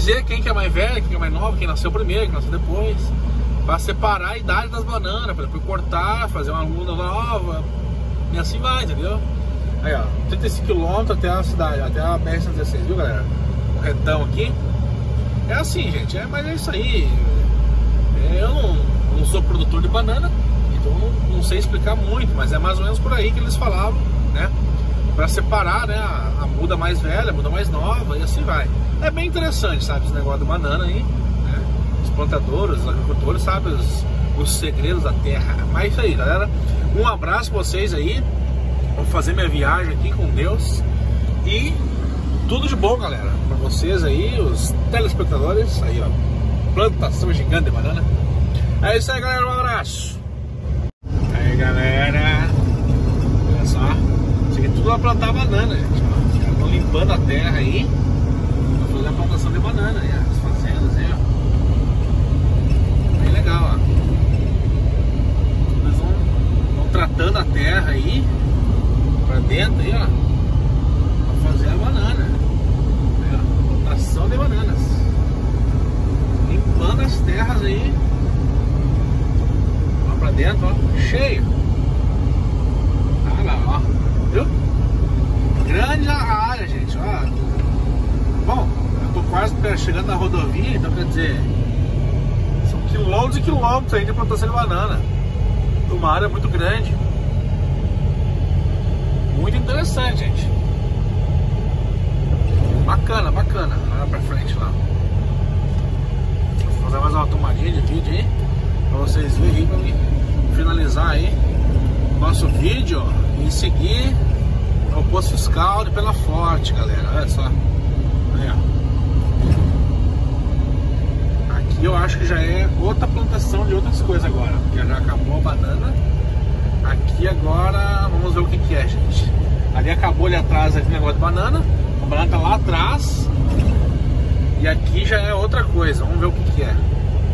dizer quem que é mais velho, quem que é mais novo, quem nasceu primeiro, quem nasceu depois, para separar a idade das bananas, para depois cortar, fazer uma muda nova, e assim vai, entendeu? Aí ó, 35 km até a cidade, até a BR-116, viu galera? O retão aqui. É assim, gente, mas é isso aí. Eu não sou produtor de banana, então não sei explicar muito, mas é mais ou menos por aí que eles falavam, né? Para separar, né, a muda mais velha, a muda mais nova e assim vai. É bem interessante, sabe, esse negócio de banana aí, né? Os plantadores, os agricultores sabem os segredos da terra. Mas é isso aí, galera. Um abraço pra vocês aí. Vou fazer minha viagem aqui com Deus. E tudo de bom, galera, pra vocês aí, os telespectadores. Aí, ó, plantação gigante de banana. É isso aí, galera, um abraço. Aí, galera, olha só. Isso aqui tudo vai plantar banana, gente. Os caras estão limpando a terra aí pra fazer a plantação de banana aí, as fazendas aí, ó. Bem legal, ó. Eles vão tratando a terra aí pra dentro aí, ó, pra fazer a banana. Aí, ó, plantação de bananas. Limpando as terras aí. Ó pra dentro, ó, cheio. Olha lá, ó. Viu? Grande a área, gente, ó. Bom, eu tô quase chegando na rodovia, então quer dizer, são quilômetros e quilômetros aí de plantação de banana. Uma área muito grande. Muito interessante, gente. Bacana, bacana. Olha pra frente lá. Vou fazer mais uma tomadinha de vídeo aí pra vocês verem aí, pra mim finalizar aí nosso vídeo, ó, e seguir o posto fiscal de Pena Forte, galera. Olha só. Aí, ó. Aqui eu acho que já é outra plantação de outras coisas agora, porque já acabou a banana. Aqui agora vamos ver o que que é, gente. Ali acabou ali atrás aquele negócio de banana. A banana tá lá atrás. E aqui já é outra coisa. Vamos ver o que que é.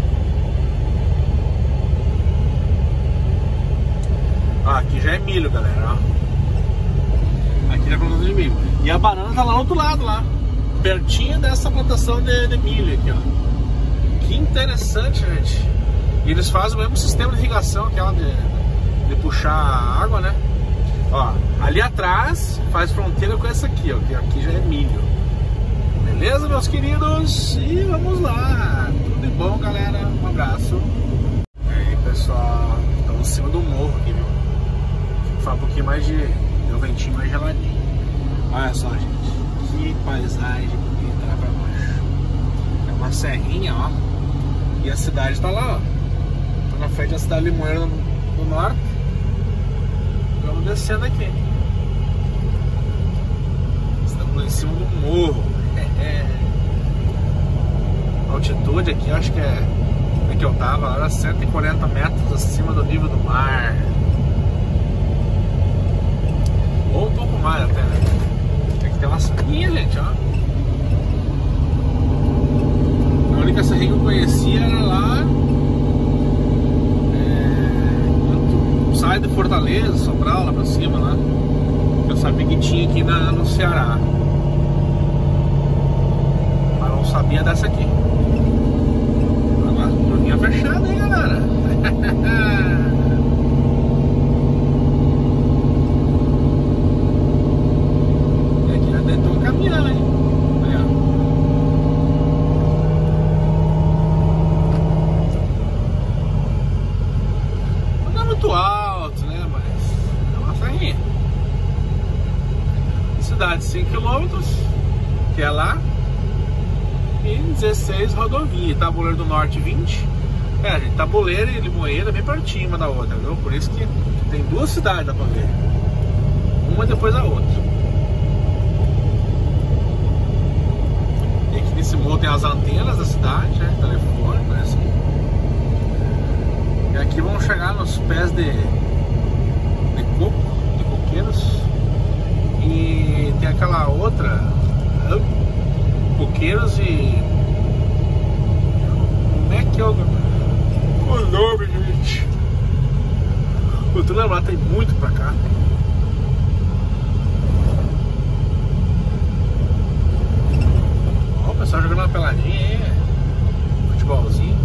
Ah, aqui já é milho, galera, ó. Aqui já é plantação de milho. E a banana tá lá no outro lado, lá pertinho dessa plantação de milho aqui, ó. Que interessante, gente. E eles fazem o mesmo sistema de irrigação, aquela de puxar a água, né? Ó, ali atrás faz fronteira com essa aqui, ó, que aqui já é milho. Beleza, meus queridos? E vamos lá. Tudo de bom, galera. Um abraço. E aí, pessoal, estamos em cima do morro aqui, viu? Faz um pouquinho mais de um ventinho mais geladinho. Olha só, gente, que paisagem bonita lá pra baixo. É uma serrinha, ó. E a cidade tá lá, ó. Tá na frente da cidade de Limoeiro do Norte. Vamos descendo aqui. Estamos em cima do morro. A altitude aqui, acho que é que eu tava, era 140 metros acima do nível do mar. Ou um pouco mais até, né? Tem que ter uma serrinha, gente, ó. A única serrinha que eu conhecia era lá. Sai de Fortaleza, Sobral, lá pra cima, lá. Eu sabia que tinha aqui no Ceará. Mas não sabia dessa aqui. Olha lá, turminha fechada, hein, galera? E aqui já deitou caminhando, hein? Olha. Não é muito alto, né? Mas é uma serrinha. Cidade 5 km, que é lá. E 16 rodovia. Tabuleiro do Norte 20. É, gente, Tabuleiro e Limoeiro é bem pertinho uma da outra, viu? Por isso que tem duas cidades, dá pra ver. Uma depois da outra. E aqui nesse morro tem as antenas da cidade, né? Telefone, parece que. E aqui vamos chegar nos pés de coco, de coqueiros. E tem aquela outra, coqueiros e... Como é que é o nome, gente? Eu tô lembrando, tem muito pra cá. Ó, o pessoal jogando uma peladinha aí, futebolzinho.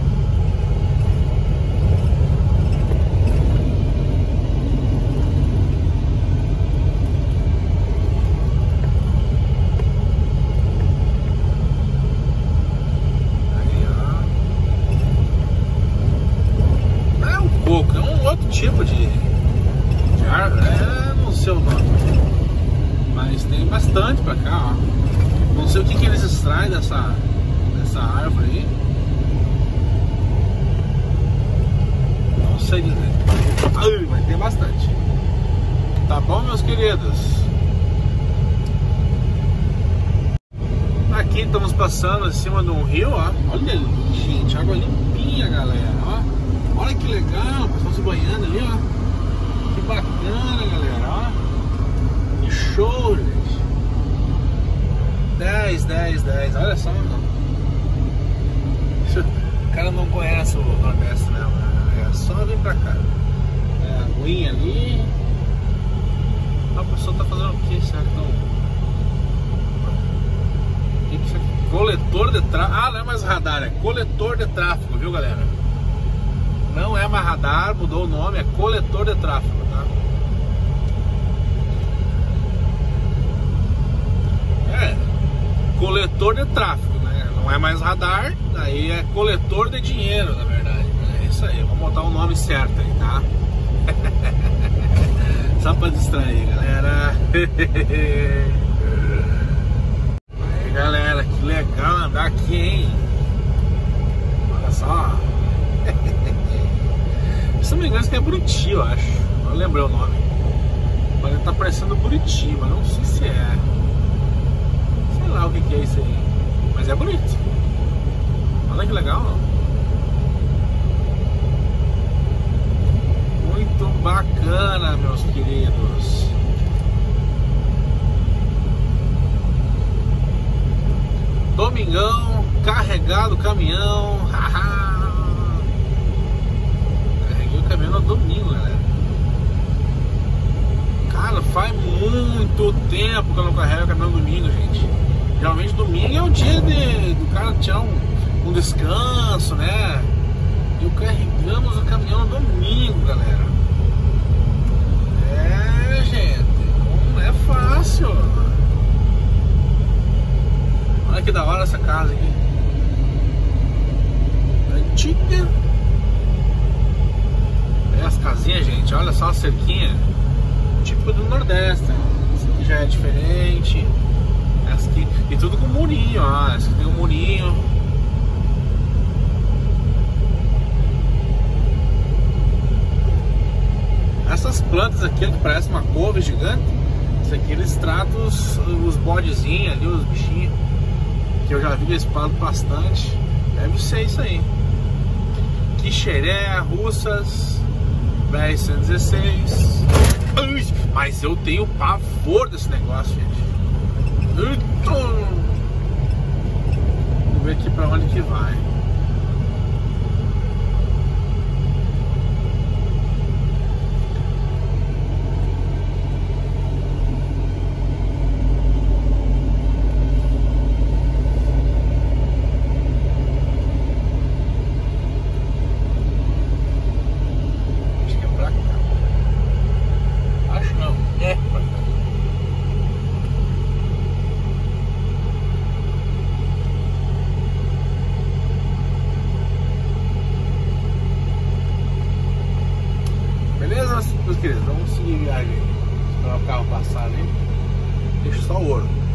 Tipo de árvore, não sei o nome, mas tem bastante pra cá, ó. Não sei o que eles extraem dessa árvore aí, não sei dizer. Mas tem bastante. Tá bom, meus queridos? Aqui estamos passando em cima de um rio, ó. Olha ali, gente, água limpinha, galera, ó. Olha que legal, o pessoal se banhando ali, ó. Que bacana, galera, ó. Que show, gente. 10, 10, 10. Olha só, mano. O cara não conhece o Nordeste, né, mano? É só vir pra cá. É a aguinha ali. A pessoa tá fazendo o que? Será que estão... O que isso aqui? Coletor de tráfego. Ah, não é mais radar, é coletor de tráfego, viu, galera? Não é mais radar, mudou o nome, é coletor de tráfego, tá? É, coletor de tráfego, né? Não é mais radar, daí é coletor de dinheiro, na verdade. É isso aí, vamos botar o nome certo aí, tá? Só pra distrair, galera. Aí, galera, que legal andar aqui, hein? Olha só. Se não me engano, isso aqui é Buriti, eu acho. Eu lembrei o nome. Mas ele tá parecendo Buriti, mas não sei se é. Sei lá o que é isso aí. Mas é bonito. Olha que legal, ó. Muito bacana, meus queridos. Domingão, carregado o caminhão. Haha. Caminhão no domingo, galera. Cara, faz muito tempo que eu não carrego o caminhão no domingo, gente. Geralmente domingo é o dia do cara tirar um descanso, né? E carregamos o caminhão no domingo, galera. É, gente, não é fácil. Olha que da hora essa casa aqui. Antiga. As casinhas, gente, olha só a cerquinha. Tipo do Nordeste, ó. Essa aqui já é diferente. Essa aqui, e tudo com murinho, ó. Essa aqui tem um murinho. Essas plantas aqui que parecem uma couve gigante. Isso aqui eles tratam os bodezinhos ali, os bichinhos. Que eu já vi eles plantam bastante. Deve ser isso aí. Quixeré, russas. 1016. Mas eu tenho pavor desse negócio, gente. Vamos ver aqui pra onde que vai. Meus queridos, vamos seguir a viagem. Esperar o carro passar ali. Deixa só o ouro.